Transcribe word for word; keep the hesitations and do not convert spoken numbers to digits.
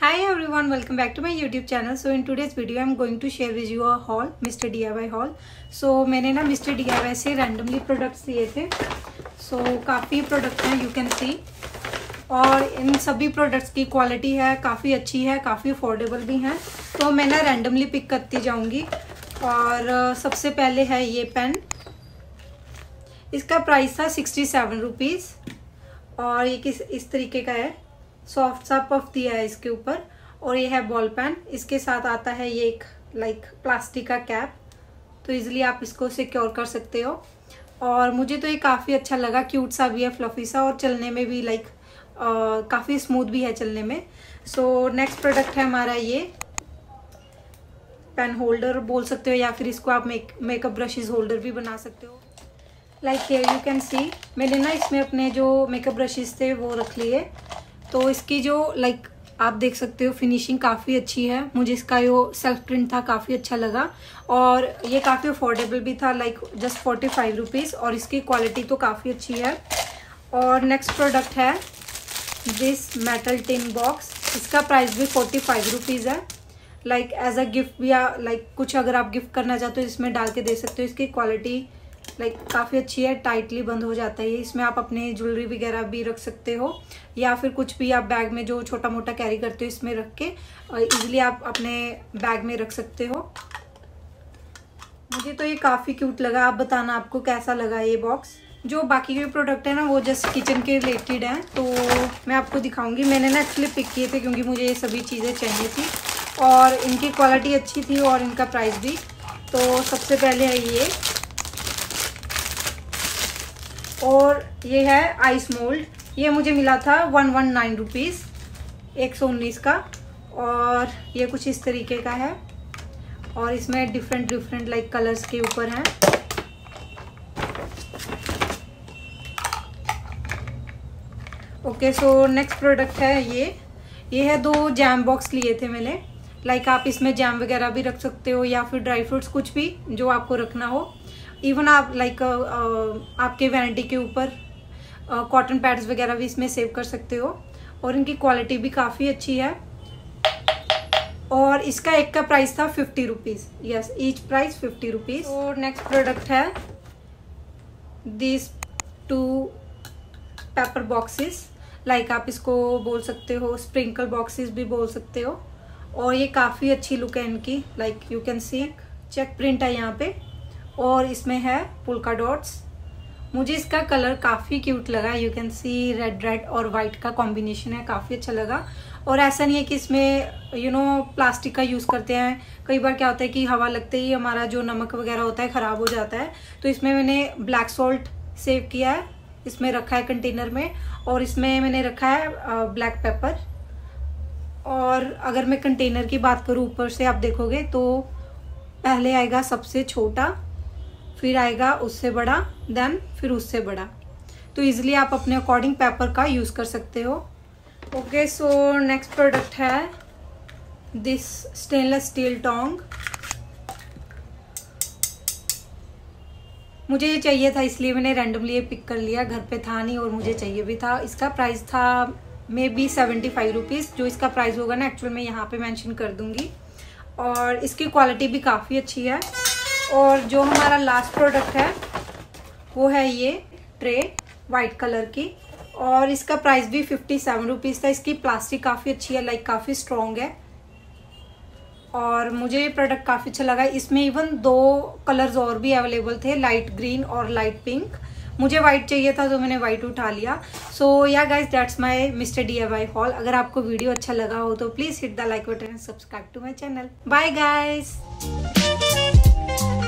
Hi everyone, welcome back to my YouTube channel. So in today's video I'm going to share with you a haul, mister D I Y haul. So मैंने ना mister D I Y से randomly products लिए थे. So काफ़ी product हैं, you can see. और इन सभी products की क्वालिटी है काफ़ी अच्छी है, काफ़ी अफोर्डेबल भी हैं. तो मैं ना रैंडमली पिक करती जाऊंगी. और सबसे पहले है ये पेन. इसका प्राइस था सिक्सटी सेवन रुपीज़ और ये किस इस तरीके का है. सॉफ्ट सा पफ दिया है इसके ऊपर. और ये है बॉल पेन. इसके साथ आता है ये एक लाइक प्लास्टिक का कैप, तो इजीली आप इसको सिक्योर कर सकते हो. और मुझे तो ये काफ़ी अच्छा लगा, क्यूट सा भी है, फ्लफी सा, और चलने में भी लाइक काफ़ी स्मूथ भी है चलने में. सो नेक्स्ट प्रोडक्ट है हमारा ये पेन होल्डर बोल सकते हो, या फिर इसको आप मेक मेकअप ब्रशेज होल्डर भी बना सकते हो. Like here you can see, मैंने ना इसमें अपने जो मेकअप ब्रशेज थे वो रख लिए. तो इसकी जो लाइक like, आप देख सकते हो फिनिशिंग काफ़ी अच्छी है. मुझे इसका जो सेल्फ प्रिंट था काफ़ी अच्छा लगा और ये काफ़ी अफोर्डेबल भी था, like just forty five rupees. और इसकी क्वालिटी तो काफ़ी अच्छी है. और नेक्स्ट प्रोडक्ट है दिस मेटल टिन बॉक्स. इसका प्राइस भी फोर्टी फाइव रुपीज़ है. लाइक एज अ गिफ्ट भी, या लाइक like, कुछ अगर आप गिफ्ट करना चाहते हो इसमें डाल के दे सकते हो. इसकी क्वालिटी लाइक like, काफ़ी अच्छी है, टाइटली बंद हो जाता है. इसमें आप अपने ज्वेलरी वगैरह भी रख सकते हो, या फिर कुछ भी आप बैग में जो छोटा मोटा कैरी करते हो इसमें रख के इजीली आप अपने बैग में रख सकते हो. मुझे तो ये काफ़ी क्यूट लगा. आप बताना आपको कैसा लगा ये बॉक्स. जो बाकी के प्रोडक्ट है ना वो जस्ट किचन के रिलेटेड हैं, तो मैं आपको दिखाऊंगी. मैंने ना एक्चुअली पिक किए थे क्योंकि मुझे ये सभी चीज़ें चाहिए थी और इनकी क्वालिटी अच्छी थी और इनका प्राइस भी. तो सबसे पहले है ये, और ये है आइस मोल्ड. ये मुझे मिला था वन वन नाइन रुपीज़, एक सौ उन्नीस का. और ये कुछ इस तरीके का है और इसमें डिफरेंट डिफरेंट लाइक कलर्स के ऊपर हैं. ओके, सो नेक्स्ट प्रोडक्ट है ये. ये है दो जैम बॉक्स लिए थे मैंने. लाइक आप इसमें जैम वगैरह भी रख सकते हो, या फिर ड्राई फ्रूट्स, कुछ भी जो आपको रखना हो. इवन आप लाइक like, आपके वैनिटी के ऊपर कॉटन पैड्स वगैरह भी इसमें सेव कर सकते हो. और इनकी क्वालिटी भी काफ़ी अच्छी है. और इसका एक का प्राइस था fifty rupees. Yes, each price fifty rupees. और नेक्स्ट प्रोडक्ट है this two paper boxes. Like आप इसको बोल सकते हो स्प्रिंकल बॉक्सेस भी बोल सकते हो. और ये काफ़ी अच्छी लुक है इनकी. Like you can see check print है यहाँ पे, और इसमें है पुल्का डॉट्स. मुझे इसका कलर काफ़ी क्यूट लगा. You can see red red और वाइट का कॉम्बिनेशन है, काफ़ी अच्छा लगा. और ऐसा नहीं है कि इसमें यू नो प्लास्टिक का यूज़ करते हैं. कई बार क्या होता है कि हवा लगते ही हमारा जो नमक वगैरह होता है ख़राब हो जाता है. तो इसमें मैंने ब्लैक सॉल्ट सेव किया है, इसमें रखा है कंटेनर में. और इसमें मैंने रखा है ब्लैक पेपर. और अगर मैं कंटेनर की बात करूँ, ऊपर से आप देखोगे तो पहले आएगा सबसे छोटा, फिर आएगा उससे बड़ा, देन फिर उससे बड़ा. तो इजीली आप अपने अकॉर्डिंग पेपर का यूज़ कर सकते हो. ओके, सो नेक्स्ट प्रोडक्ट है दिस स्टेनलेस स्टील टोंग. मुझे ये चाहिए था इसलिए मैंने रैंडमली ये पिक कर लिया. घर पे था नहीं और मुझे चाहिए भी था. इसका प्राइस था maybe seventy five rupees. जो इसका प्राइस होगा ना एक्चुअल में यहाँ पे मेंशन कर दूँगी. और इसकी क्वालिटी भी काफ़ी अच्छी है. और जो हमारा लास्ट प्रोडक्ट है वो है ये ट्रे वाइट कलर की. और इसका प्राइस भी फिफ्टी सेवन रुपीज़ था. इसकी प्लास्टिक काफ़ी अच्छी है, लाइक काफ़ी स्ट्रॉन्ग है. और मुझे ये प्रोडक्ट काफ़ी अच्छा लगा. इसमें इवन दो कलर्स और भी अवेलेबल थे, लाइट ग्रीन और लाइट पिंक. मुझे वाइट चाहिए था तो मैंने वाइट उठा लिया. So yeah guys, that's my mister D I Y haul. अगर आपको वीडियो अच्छा लगा हो तो please hit the like button and subscribe to my channel. Bye guys.